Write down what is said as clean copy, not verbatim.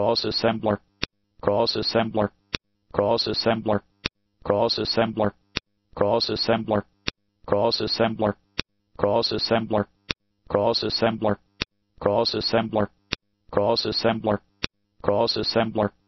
cross assembler, cross assembler, cross assembler, cross assembler, cross assembler, cross assembler, cross assembler, cross assembler, cross assembler, cross assembler, cross assembler.